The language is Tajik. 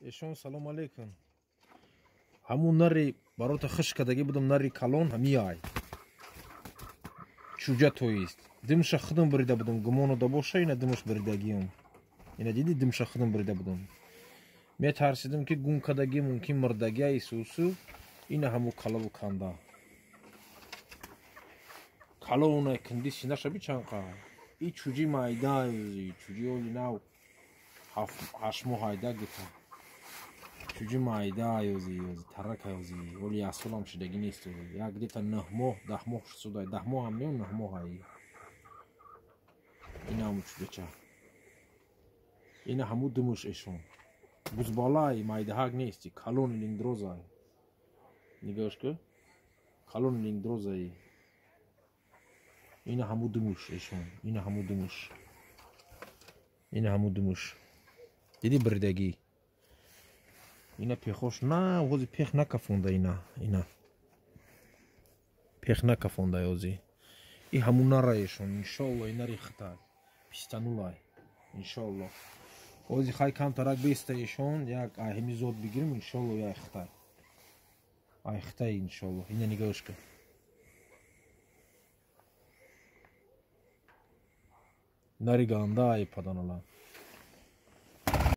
اشون سلام علیکم. همون نری برات خش کدگی بودم نری کلان همی آی چوجه تویست دمش خودم بریده بودم گمانو دباشه اینا دمش بریدگیم اینا دیدی دمش خودم بریده بودم می ترسیدم که گون کدگی ممکن مردگی ایسوسو اینا همو کلو کنده کلونه کندیسی نشه بیچنقه ای چوجی مایده چوجی اولی نو هشمو هایده گیتا چوجی مایده یوزی ترک یوزی ولی اصول هم شدگی نیست یک دیتا 9 ماه 10 ماه شده 10 ماه هم نیم 9 ماه هایی اینا همو چوجه چه اینا همو دموش ایشون بوز بالای مایده هاگ نیستی کلون لینگ دروزای نگاش که کلون لینگ دروزای اینا همو دموش ایشون اینا همو دموش اینا همو دموش دیدی بردگی اینا پیخوش نه وزی پیخ نکفونده اینا پیخ نکفونده وزی ای همون نرایشون انشالله اینا ریختای پیستانولای انشالله وزی خواهی کم ترک بیسته ایشون یک همی زود بگیریم انشالله یا اختای انشالله اینا نگاهش کن نری گانده ای پدانولا